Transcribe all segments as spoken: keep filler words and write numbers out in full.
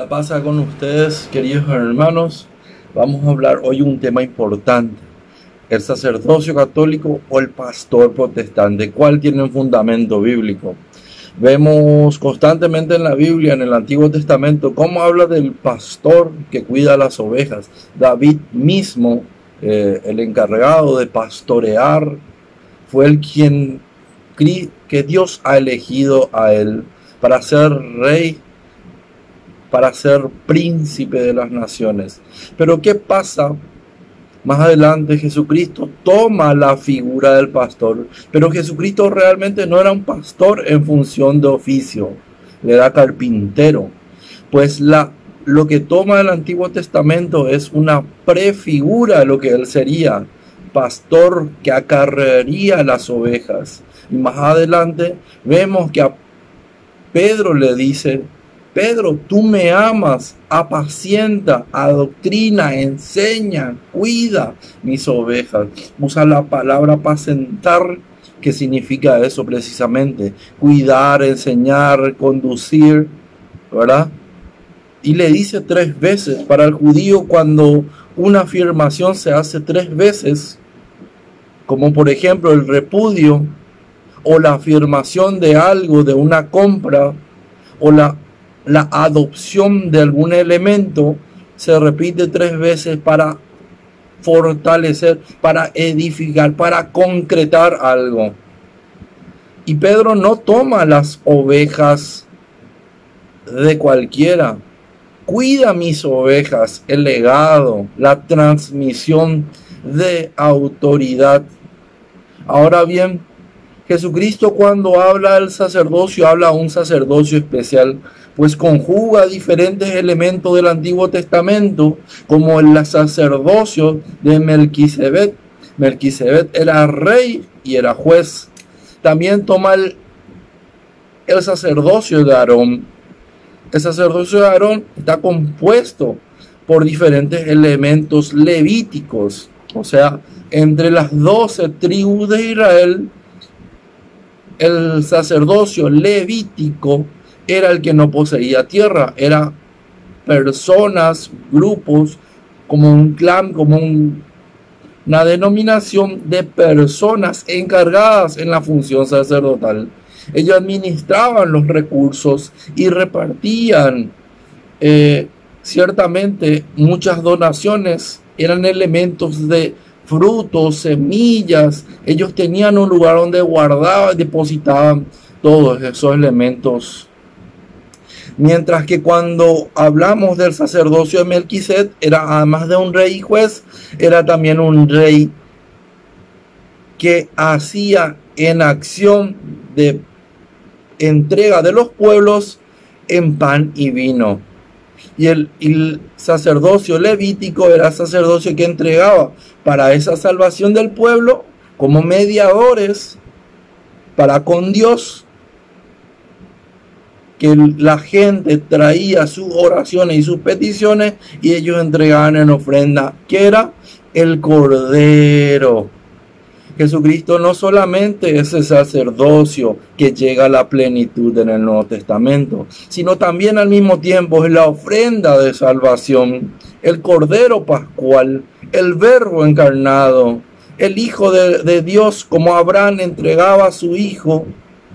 La pasa con ustedes, queridos hermanos. Vamos a hablar hoy un tema importante: el sacerdocio católico o el pastor protestante. ¿Cuál tiene un fundamento bíblico? Vemos constantemente en la Biblia, en el Antiguo Testamento, cómo habla del pastor que cuida las ovejas. David mismo, eh, el encargado de pastorear, fue el quien que Dios ha elegido a él para ser rey, para ser príncipe de las naciones. Pero ¿qué pasa? Más adelante Jesucristo toma la figura del pastor, pero Jesucristo realmente no era un pastor en función de oficio, le era carpintero. Pues la, lo que toma el Antiguo Testamento es una prefigura de lo que él sería: pastor que acarrearía las ovejas. Y más adelante vemos que a Pedro le dice: Pedro, tú me amas, apacienta, adoctrina, enseña, cuida mis ovejas. Usa la palabra apacentar, que significa eso precisamente: cuidar, enseñar, conducir, ¿verdad? Y le dice tres veces. Para el judío, cuando una afirmación se hace tres veces, como por ejemplo el repudio, o la afirmación de algo, de una compra, o la La adopción de algún elemento, se repite tres veces para fortalecer, para edificar, para concretar algo. Y Pedro no toma las ovejas de cualquiera. Cuida mis ovejas, el legado, la transmisión de autoridad. Ahora bien, Jesucristo, cuando habla del sacerdocio, habla de un sacerdocio especial, pues conjuga diferentes elementos del Antiguo Testamento, como el sacerdocio de Melquisedec. Melquisedec era rey y era juez. También toma el, el sacerdocio de Aarón. El sacerdocio de Aarón está compuesto por diferentes elementos levíticos. O sea, entre las doce tribus de Israel, el sacerdocio levítico era el que no poseía tierra. Era personas, grupos, como un clan, como un, una denominación de personas encargadas en la función sacerdotal. Ellos administraban los recursos y repartían. Eh, ciertamente muchas donaciones eran elementos de frutos, semillas. Ellos tenían un lugar donde guardaban, depositaban todos esos elementos. Mientras que cuando hablamos del sacerdocio de Melquisedec, era además de un rey y juez, era también un rey que hacía en acción de entrega de los pueblos en pan y vino. Y el, el sacerdocio levítico era sacerdocio que entregaba para esa salvación del pueblo como mediadores para con Dios, que la gente traía sus oraciones y sus peticiones y ellos entregaban en ofrenda, que era el Cordero. Jesucristo no solamente es el sacerdocio que llega a la plenitud en el Nuevo Testamento, sino también al mismo tiempo es la ofrenda de salvación, el Cordero Pascual, el Verbo encarnado, el Hijo de, de Dios, como Abraham entregaba a su hijo,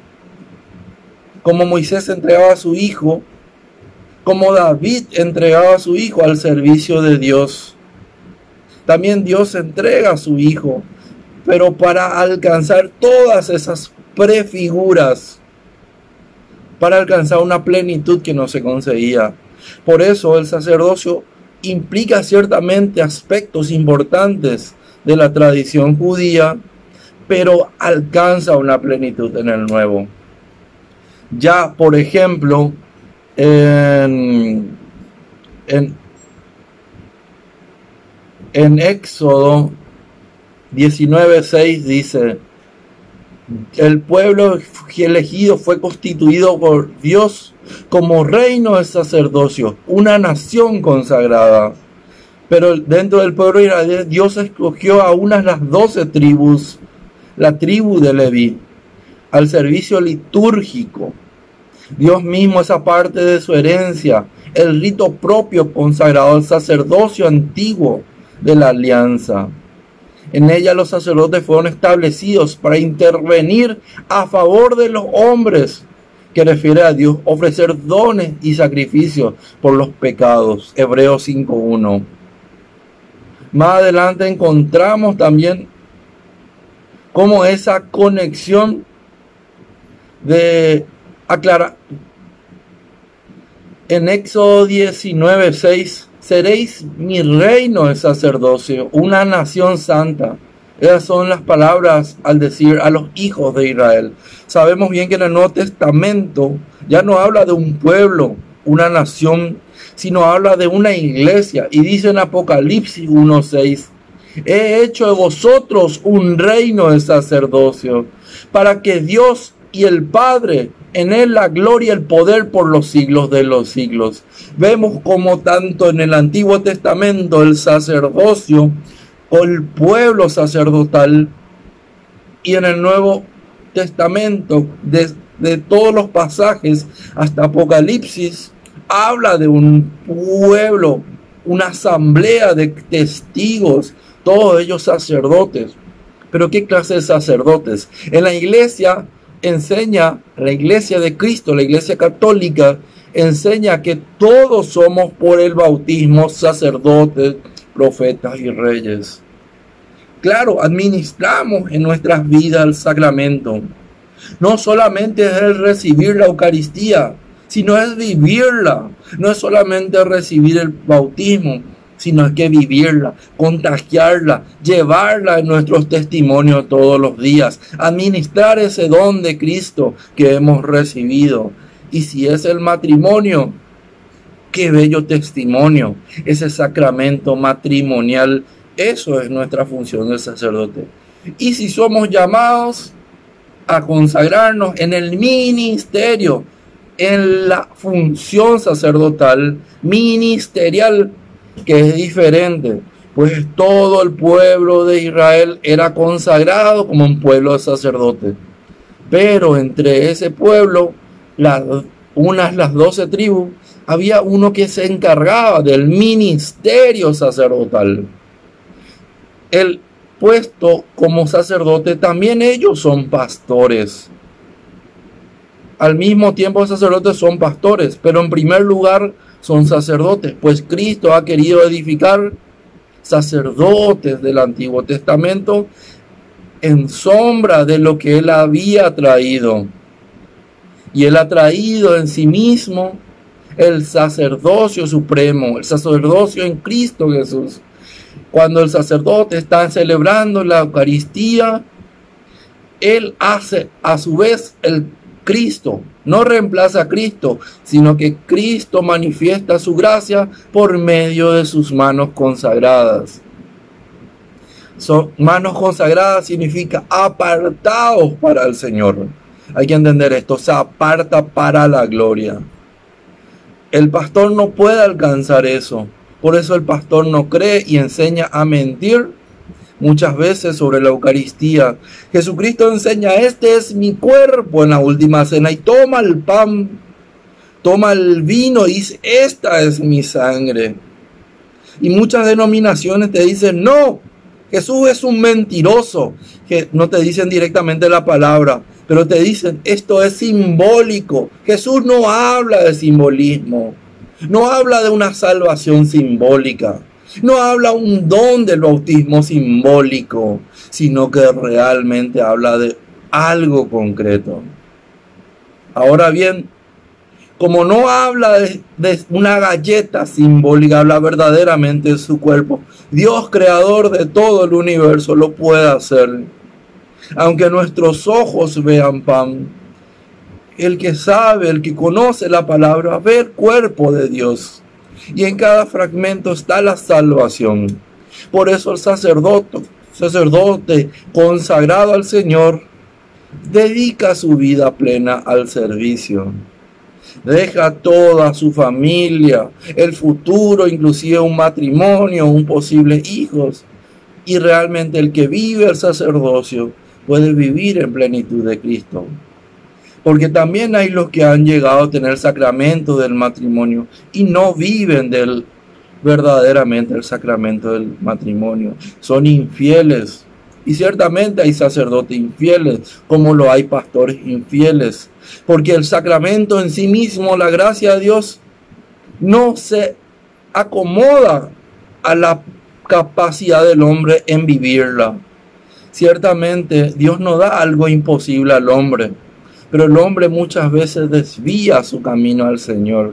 como Moisés entregaba a su hijo, como David entregaba a su hijo al servicio de Dios. También Dios entrega a su hijo, pero para alcanzar todas esas prefiguras, para alcanzar una plenitud que no se conseguía. Por eso el sacerdocio implica ciertamente aspectos importantes de la tradición judía, pero alcanza una plenitud en el nuevo. Ya, por ejemplo, en, en, en Éxodo diecinueve seis dice: el pueblo elegido fue constituido por Dios como reino de sacerdocio, una nación consagrada. Pero dentro del pueblo de Israel, Dios escogió a unas de las doce tribus, la tribu de Leví, al servicio litúrgico. Dios mismo, esa parte de su herencia, el rito propio consagrado al sacerdocio antiguo de la alianza. En ella los sacerdotes fueron establecidos para intervenir a favor de los hombres, que refiere a Dios, ofrecer dones y sacrificios por los pecados. Hebreos cinco uno. Más adelante encontramos también cómo esa conexión de aclarar en Éxodo diecinueve seis, seréis mi reino de sacerdocio, una nación santa. Esas son las palabras al decir a los hijos de Israel. Sabemos bien que en el Nuevo Testamento ya no habla de un pueblo, una nación, sino habla de una iglesia. Y dice en Apocalipsis uno seis, he hecho de vosotros un reino de sacerdocio, para que Dios y el Padre, en él la gloria y el poder por los siglos de los siglos. Vemos como tanto en el Antiguo Testamento el sacerdocio o el pueblo sacerdotal, y en el Nuevo Testamento, de, de todos los pasajes hasta Apocalipsis, habla de un pueblo, una asamblea de testigos, todos ellos sacerdotes. Pero ¿qué clase de sacerdotes? En la iglesia enseña, la iglesia de Cristo, la iglesia católica, enseña que todos somos por el bautismo sacerdotes, profetas y reyes. Claro, administramos en nuestras vidas el sacramento. No solamente es el recibir la Eucaristía, sino es vivirla. No es solamente recibir el bautismo, sino es que vivirla, contagiarla, llevarla en nuestros testimonios todos los días, administrar ese don de Cristo que hemos recibido. Y si es el matrimonio, qué bello testimonio, ese sacramento matrimonial. Eso es nuestra función del sacerdote. Y si somos llamados a consagrarnos en el ministerio, en la función sacerdotal, ministerial, que es diferente, pues todo el pueblo de Israel era consagrado como un pueblo de sacerdotes. Pero entre ese pueblo, las, unas las doce tribus, había uno que se encargaba del ministerio sacerdotal. El puesto como sacerdote, también ellos son pastores. Al mismo tiempo sacerdotes son pastores, pero en primer lugar son sacerdotes, pues Cristo ha querido edificar sacerdotes del Antiguo Testamento en sombra de lo que Él había traído. Y Él ha traído en sí mismo el sacerdocio supremo, el sacerdocio en Cristo Jesús. Cuando el sacerdote está celebrando la Eucaristía, él hace a su vez el Cristo, no reemplaza a Cristo, sino que Cristo manifiesta su gracia por medio de sus manos consagradas. Son manos consagradas significa apartados para el Señor. Hay que entender esto, se aparta para la gloria. El pastor no puede alcanzar eso. Por eso el pastor no cree y enseña a mentir muchas veces sobre la Eucaristía. Jesucristo enseña, este es mi cuerpo en la última cena, y toma el pan, toma el vino y dice, esta es mi sangre. Y muchas denominaciones te dicen, no, Jesús es un mentiroso, que no te dicen directamente la palabra, pero te dicen, esto es simbólico. Jesús no habla de simbolismo. No habla de una salvación simbólica, no habla un don del bautismo simbólico, sino que realmente habla de algo concreto. Ahora bien, como no habla de, de una galleta simbólica, habla verdaderamente de su cuerpo. Dios, creador de todo el universo, lo puede hacer. Aunque nuestros ojos vean pan, el que sabe, el que conoce la palabra, ve el cuerpo de Dios. Y en cada fragmento está la salvación. Por eso el sacerdote, sacerdote consagrado al Señor, dedica su vida plena al servicio. Deja toda su familia, el futuro, inclusive un matrimonio, un posible hijos. Y realmente el que vive el sacerdocio puede vivir en plenitud de Cristo. Porque también hay los que han llegado a tener sacramento del matrimonio y no viven del verdaderamente el sacramento del matrimonio. Son infieles. Y ciertamente hay sacerdotes infieles, como lo hay pastores infieles. Porque el sacramento en sí mismo, la gracia de Dios, no se acomoda a la capacidad del hombre en vivirla. Ciertamente Dios no da algo imposible al hombre, pero el hombre muchas veces desvía su camino al Señor.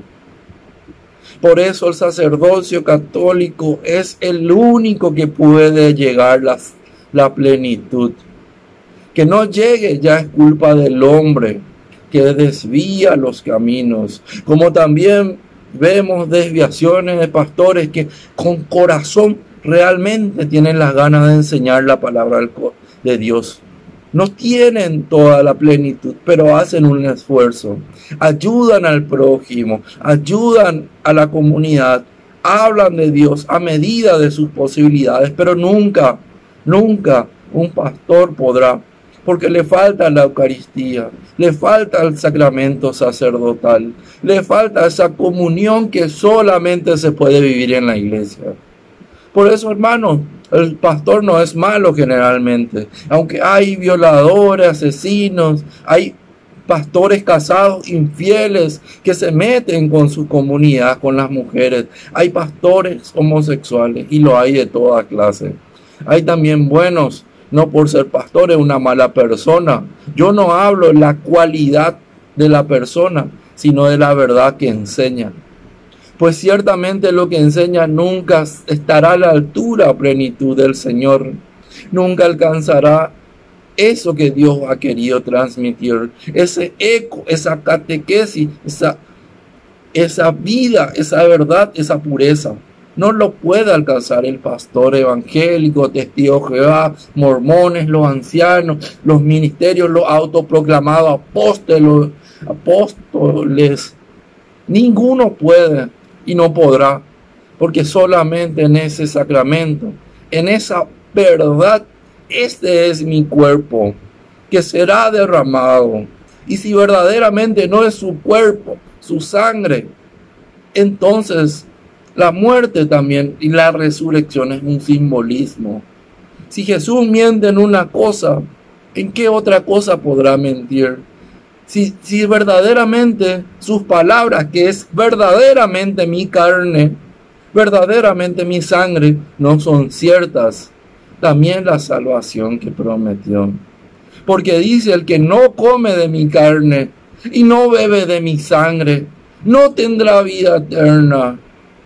Por eso el sacerdocio católico es el único que puede llegar a la, la plenitud. Que no llegue ya es culpa del hombre, que desvía los caminos. Como también vemos desviaciones de pastores que con corazón realmente tienen las ganas de enseñar la palabra de Dios. No tienen toda la plenitud, pero hacen un esfuerzo. Ayudan al prójimo, ayudan a la comunidad, hablan de Dios a medida de sus posibilidades, pero nunca, nunca un pastor podrá, porque le falta la Eucaristía, le falta el sacramento sacerdotal, le falta esa comunión que solamente se puede vivir en la iglesia. Por eso, hermanos, el pastor no es malo generalmente. Aunque hay violadores, asesinos, hay pastores casados infieles que se meten con su comunidad, con las mujeres. Hay pastores homosexuales y lo hay de toda clase. Hay también buenos, no por ser pastores una mala persona. Yo no hablo de la cualidad de la persona, sino de la verdad que enseña. Pues ciertamente lo que enseña nunca estará a la altura o plenitud del Señor. Nunca alcanzará eso que Dios ha querido transmitir. Ese eco, esa catequesis, esa, esa vida, esa verdad, esa pureza. No lo puede alcanzar el pastor evangélico, testigo de Jehová, mormones, los ancianos, los ministerios, los autoproclamados apóstoles, apóstoles. Ninguno puede. Y no podrá, porque solamente en ese sacramento, en esa verdad, este es mi cuerpo, que será derramado. Y si verdaderamente no es su cuerpo, su sangre, entonces la muerte también y la resurrección es un simbolismo. Si Jesús miente en una cosa, ¿en qué otra cosa podrá mentir? Si, si verdaderamente sus palabras, que es verdaderamente mi carne, verdaderamente mi sangre, no son ciertas, también la salvación que prometió. Porque dice, el que no come de mi carne y no bebe de mi sangre, no tendrá vida eterna.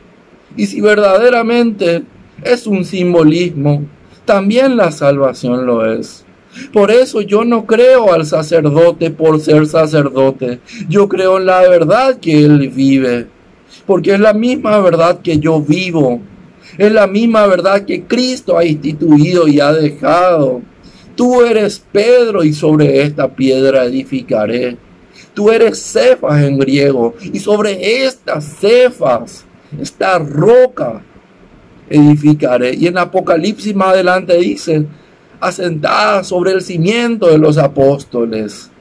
Y si verdaderamente es un simbolismo, también la salvación lo es. Por eso yo no creo al sacerdote por ser sacerdote. Yo creo en la verdad que él vive. Porque es la misma verdad que yo vivo. Es la misma verdad que Cristo ha instituido y ha dejado. Tú eres Pedro y sobre esta piedra edificaré. Tú eres Cefas en griego. Y sobre estas Cefas, esta roca, edificaré. Y en Apocalipsis más adelante dice, asentada sobre el cimiento de los apóstoles.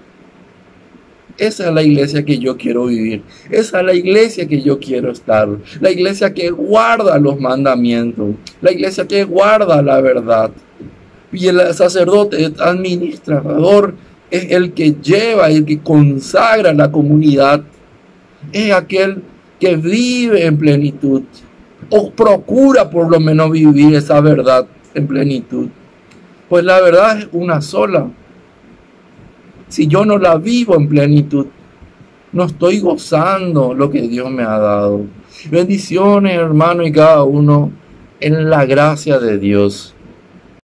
Esa es la iglesia que yo quiero vivir. Esa es la iglesia que yo quiero estar. La iglesia que guarda los mandamientos. La iglesia que guarda la verdad. Y el sacerdote, el administrador, es el que lleva, el que consagra la comunidad. Es aquel que vive en plenitud. O procura por lo menos vivir esa verdad en plenitud. Pues la verdad es una sola. Si yo no la vivo en plenitud, no estoy gozando lo que Dios me ha dado. Bendiciones, hermano, y cada uno en la gracia de Dios.